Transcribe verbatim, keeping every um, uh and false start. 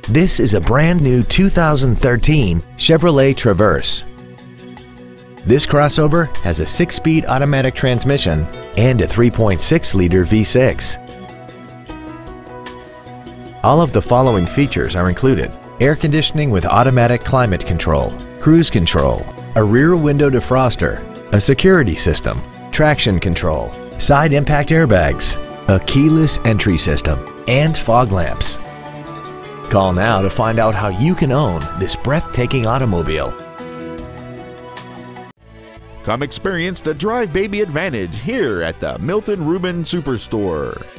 This is a brand new two thousand thirteen Chevrolet Traverse. This crossover has a six-speed automatic transmission and a three point six liter V six. All of the following features are included: air conditioning with automatic climate control, cruise control, a rear window defroster, a security system, traction control, side impact airbags, a keyless entry system, and fog lamps. Call now to find out how you can own this breathtaking automobile. Come experience the Drive Baby Advantage here at the Milton Ruben Superstore.